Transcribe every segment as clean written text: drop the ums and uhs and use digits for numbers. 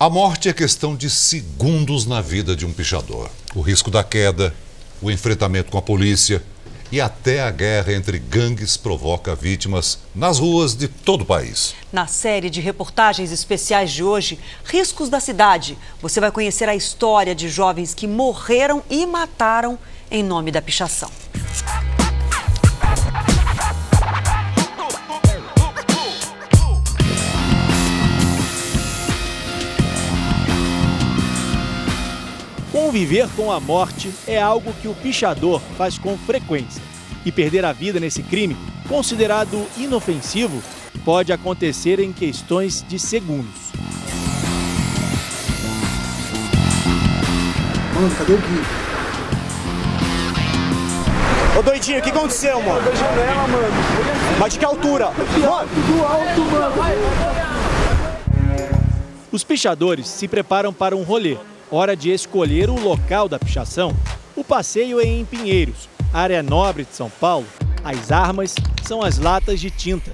A morte é questão de segundos na vida de um pichador. O risco da queda, o enfrentamento com a polícia e até a guerra entre gangues provoca vítimas nas ruas de todo o país. Na série de reportagens especiais de hoje, Riscos da Cidade, você vai conhecer a história de jovens que morreram e mataram em nome da pichação. Conviver com a morte é algo que o pichador faz com frequência. E perder a vida nesse crime, considerado inofensivo, pode acontecer em questões de segundos. Mano, cadê o Gui? Ô doidinho, o que aconteceu, mano? Da janela, mano. Mas de que altura? Mano, do alto, mano. Os pichadores se preparam para um rolê. Hora de escolher o local da pichação. O passeio é em Pinheiros, área nobre de São Paulo. As armas são as latas de tinta.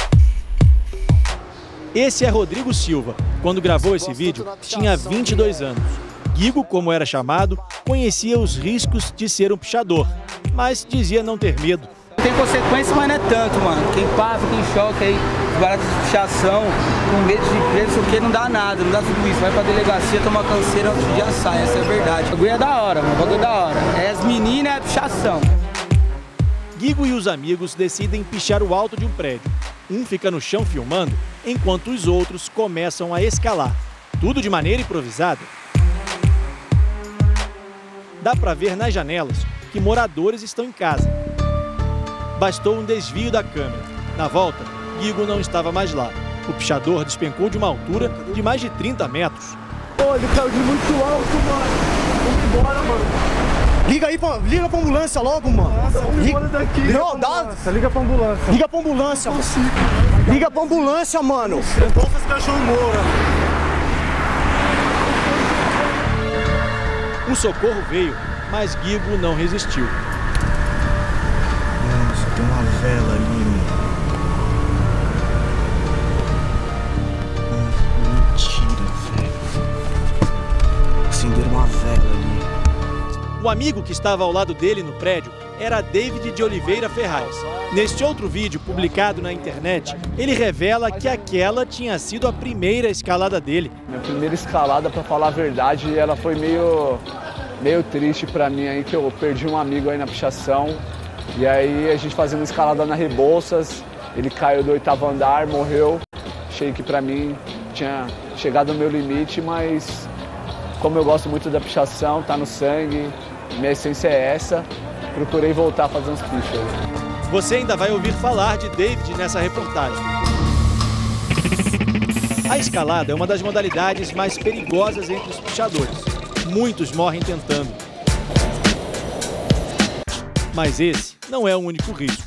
Esse é Rodrigo Silva. Quando gravou esse vídeo, tinha 22 anos. Guigo, como era chamado, conhecia os riscos de ser um pichador, mas dizia não ter medo. Tem consequência, mas não é tanto, mano. Quem pá, fica em choque aí, baratos de pichação, com medo de preso, porque não dá nada, não dá tudo isso. Vai pra delegacia, toma canseira, outro dia sai, essa é a verdade. O bagulho é da hora, mano, o bagulho é da hora. É as meninas, é a pichação. Guigo e os amigos decidem pichar o alto de um prédio. Um fica no chão filmando, enquanto os outros começam a escalar. Tudo de maneira improvisada. Dá pra ver nas janelas que moradores estão em casa. Bastou um desvio da câmera. Na volta, Guigo não estava mais lá. O pichador despencou de uma altura de mais de 30 metros. Pô, ele caiu de muito alto, mano. Vamos embora, mano. Liga pra ambulância logo, mano. Nossa, vamos embora daqui. Liga pra ambulância. Liga pra ambulância, mano. Liga pra ambulância, mano. Nossa, esse cachorro mora. Um socorro veio, mas Guigo não resistiu. Nossa, tem uma vela ali, mano. Mentira, velho. Acenderam uma vela ali. O amigo que estava ao lado dele no prédio era David de Oliveira Ferraz. Neste outro vídeo publicado na internet, ele revela que aquela tinha sido a primeira escalada dele. Minha primeira escalada, pra falar a verdade, ela foi meio triste pra mim aí, que eu perdi um amigo aí na pichação. E aí a gente fazendo escalada na Rebouças, ele caiu do 8º andar, morreu. Achei que pra mim tinha chegado ao meu limite, mas como eu gosto muito da pichação, tá no sangue, minha essência é essa, procurei voltar a fazer uns pichos. Você ainda vai ouvir falar de David nessa reportagem. A escalada é uma das modalidades mais perigosas entre os pichadores. Muitos morrem tentando. Mas esse não é o único risco.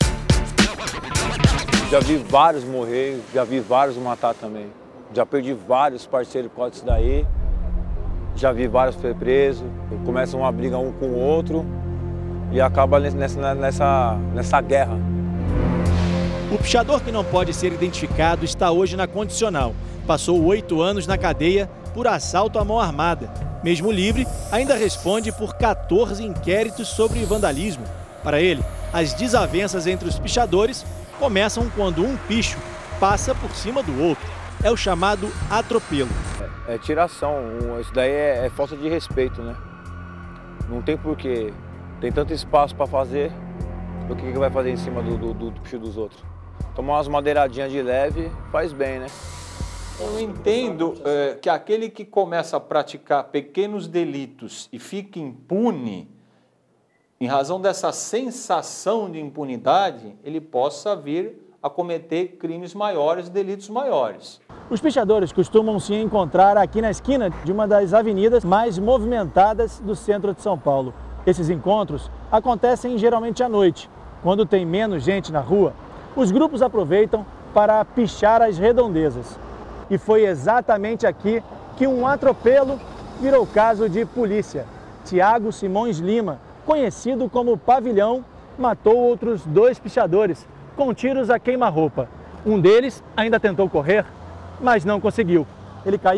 Já vi vários morrer, já vi vários matar também. Já perdi vários parceiros por causa disso daí. Já vi vários ser presos. Começam uma briga um com o outro e acaba nessa guerra. O pichador que não pode ser identificado está hoje na condicional. Passou 8 anos na cadeia por assalto à mão armada. Mesmo livre, ainda responde por 14 inquéritos sobre vandalismo. Para ele, as desavenças entre os pichadores começam quando um picho passa por cima do outro. É o chamado atropelo. É tiração, isso daí é falta de respeito, né? Não tem porquê. Tem tanto espaço para fazer, o que vai fazer em cima do picho dos outros? Tomar umas madeiradinhas de leve faz bem, né? Eu entendo que aquele que começa a praticar pequenos delitos e fica impune, em razão dessa sensação de impunidade, ele possa vir a cometer crimes maiores, delitos maiores. Os pichadores costumam se encontrar aqui na esquina de uma das avenidas mais movimentadas do centro de São Paulo. Esses encontros acontecem geralmente à noite, quando tem menos gente na rua. Os grupos aproveitam para pichar as redondezas. E foi exatamente aqui que um atropelo virou caso de polícia. Tiago Simões Lima, conhecido como Pavilhão, matou outros 2 pichadores com tiros a queima-roupa. Um deles ainda tentou correr, mas não conseguiu. Ele caiu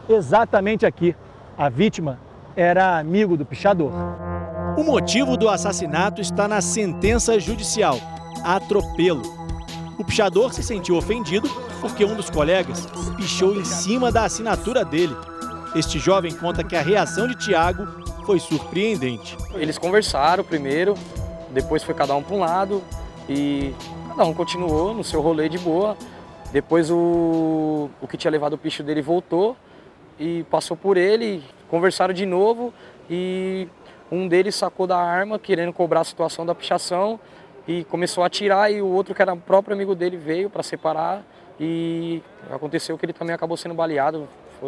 exatamente aqui. A vítima era amigo do pichador. O motivo do assassinato está na sentença judicial: atropelo. O pichador se sentiu ofendido porque um dos colegas pichou em cima da assinatura dele. Este jovem conta que a reação de Tiago foi surpreendente. Eles conversaram primeiro, depois foi cada um para um lado e cada um continuou no seu rolê de boa. Depois o que tinha levado o picho dele voltou e passou por ele, conversaram de novo e um deles sacou da arma querendo cobrar a situação da pichação e começou a atirar, e o outro, que era o próprio amigo dele, veio para separar e aconteceu que ele também acabou sendo baleado.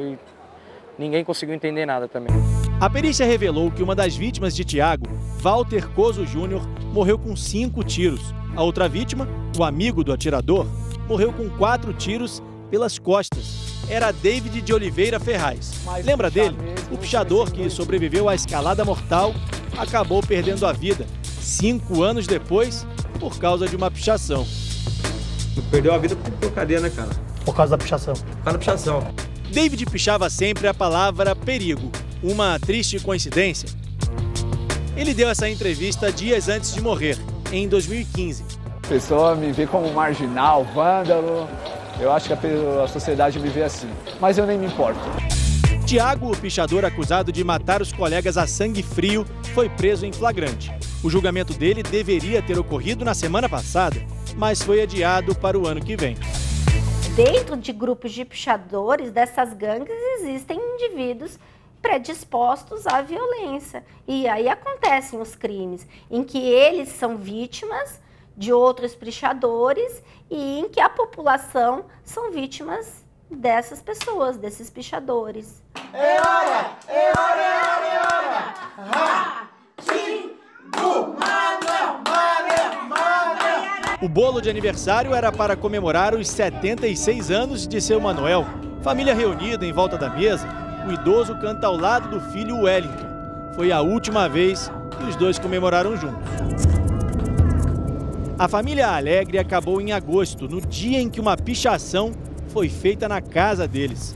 Ninguém conseguiu entender nada também. A perícia revelou que uma das vítimas de Tiago, Walter Coso Júnior, morreu com 5 tiros. A outra vítima, o amigo do atirador, morreu com 4 tiros pelas costas. Era David de Oliveira Ferraz. Lembra dele? O pichador que sobreviveu à escalada mortal acabou perdendo a vida 5 anos depois por causa de uma pichação. Perdeu a vida por cadeia, né, cara? Por causa da pichação. Por causa da pichação. David pichava sempre a palavra perigo. Uma triste coincidência? Ele deu essa entrevista dias antes de morrer, em 2015. A pessoa me vê como marginal, vândalo. Eu acho que a sociedade me vê assim. Mas eu nem me importo. Tiago, o pichador acusado de matar os colegas a sangue frio, foi preso em flagrante. O julgamento dele deveria ter ocorrido na semana passada, mas foi adiado para o ano que vem. Dentro de grupos de pichadores, dessas gangues, existem indivíduos predispostos à violência. E aí acontecem os crimes, em que eles são vítimas de outros pichadores e em que a população são vítimas dessas pessoas, desses pichadores. É hora, é hora, é hora, é hora! Ratinho, Manuel, Manuel, Manuel! O bolo de aniversário era para comemorar os 76 anos de seu Manuel. Família reunida em volta da mesa, o idoso canta ao lado do filho Wellington. Foi a última vez que os dois comemoraram juntos. A família Alegre acabou em agosto, no dia em que uma pichação foi feita na casa deles.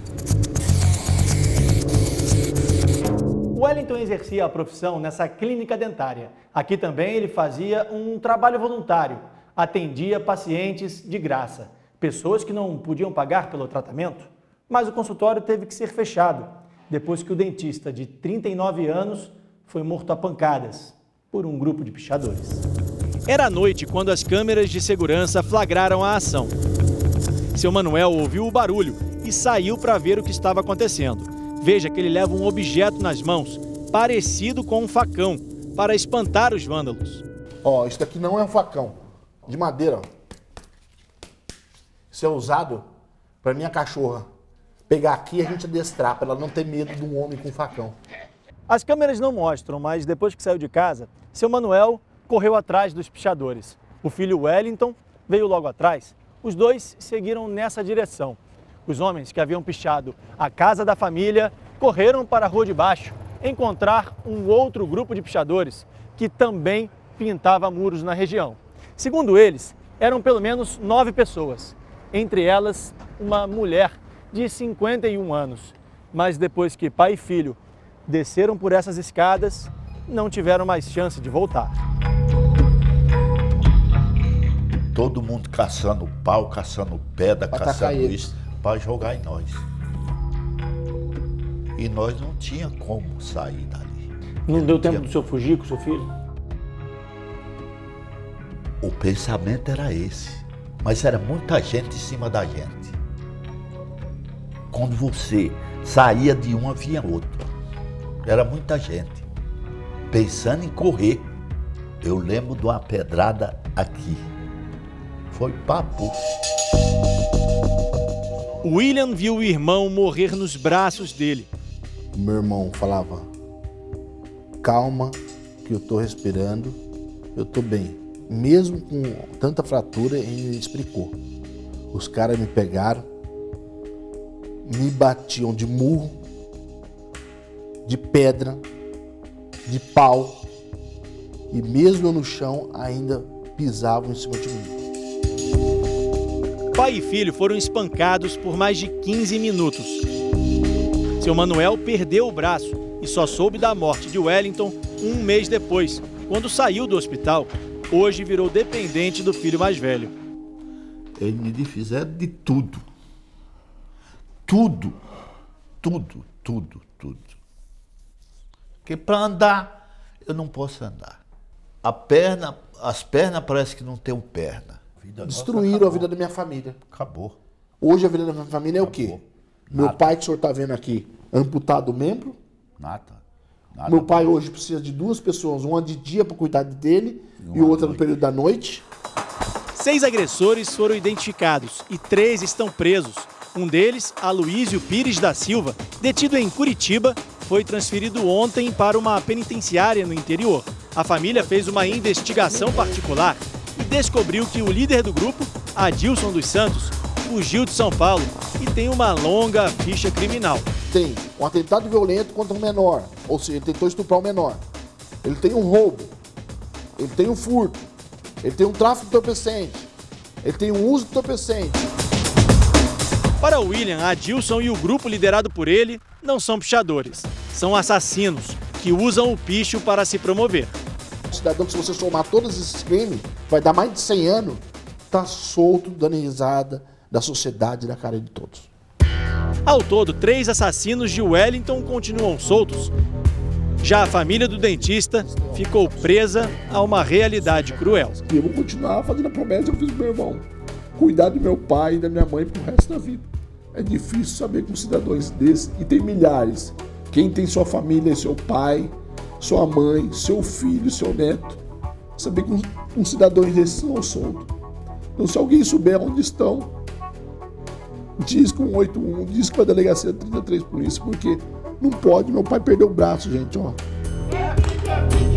Wellington exercia a profissão nessa clínica dentária. Aqui também ele fazia um trabalho voluntário. Atendia pacientes de graça, pessoas que não podiam pagar pelo tratamento. Mas o consultório teve que ser fechado, depois que o dentista de 39 anos foi morto a pancadas por um grupo de pichadores. Era à noite quando as câmeras de segurança flagraram a ação. Seu Manuel ouviu o barulho e saiu para ver o que estava acontecendo. Veja que ele leva um objeto nas mãos, parecido com um facão, para espantar os vândalos. Ó, isso daqui não é um facão, de madeira. Ó. Isso é usado para minha cachorra pegar aqui e a gente adestrar, para ela não ter medo de um homem com facão. As câmeras não mostram, mas depois que saiu de casa, seu Manuel correu atrás dos pichadores. O filho Wellington veio logo atrás. Os dois seguiram nessa direção. Os homens que haviam pichado a casa da família correram para a rua de baixo encontrar um outro grupo de pichadores que também pintava muros na região. Segundo eles, eram pelo menos 9 pessoas, entre elas uma mulher de 51 anos. Mas depois que pai e filho desceram por essas escadas, não tiveram mais chance de voltar. Todo mundo caçando pau, caçando pedra, caçando isso, para jogar em nós. E nós não tinha como sair dali. Não deu tempo do senhor fugir com o seu filho? O pensamento era esse, mas era muita gente em cima da gente. Quando você saía de um, havia outro. Era muita gente. Pensando em correr, eu lembro de uma pedrada aqui. Foi papo. William viu o irmão morrer nos braços dele. Meu irmão falava, calma, que eu tô respirando, eu tô bem. Mesmo com tanta fratura, ele explicou. Os caras me pegaram, me batiam de murro, de pedra, de pau, e mesmo eu no chão ainda pisavam em cima de mim. Pai e filho foram espancados por mais de 15 minutos. Seu Manuel perdeu o braço e só soube da morte de Wellington um mês depois, quando saiu do hospital. Hoje virou dependente do filho mais velho. Eles me fizeram de tudo. Tudo. Porque para andar, eu não posso andar. As pernas parece que não tem perna. Destruíram a vida da minha família. Acabou. Hoje a vida da minha família é o quê? Meu pai, que o senhor está vendo aqui, amputado o membro. Nada. Meu pai hoje precisa de 2 pessoas, uma de dia para cuidar dele e outra no período da noite. 6 agressores foram identificados e 3 estão presos. Um deles, Aloísio Pires da Silva, detido em Curitiba, foi transferido ontem para uma penitenciária no interior. A família fez uma investigação particular e descobriu que o líder do grupo, Adilson dos Santos, fugiu de São Paulo e tem uma longa ficha criminal. Tem um atentado violento contra um menor, ou seja, ele tentou estuprar um menor. Ele tem um roubo, ele tem um furto, ele tem um tráfico de entorpecente, ele tem um uso de entorpecente. Para William, Adilson e o grupo liderado por ele não são pichadores, são assassinos que usam o picho para se promover. O cidadão que, se você somar todos esses crimes, vai dar mais de 100 anos, está solto, dando risada da sociedade e da cara de todos. Ao todo, 3 assassinos de Wellington continuam soltos. Já a família do dentista ficou presa a uma realidade cruel. E eu vou continuar fazendo a promessa que eu fiz pro meu irmão. Cuidar do meu pai e da minha mãe pro resto da vida. É difícil saber com cidadãos desses, e tem milhares. Quem tem sua família é seu pai, sua mãe, seu filho, seu neto. Saber que um cidadãos desses não soltos. Então, se alguém souber onde estão, diz com 181, diz com a delegacia 33 Polícia, porque não pode, meu pai perdeu o braço, gente, ó.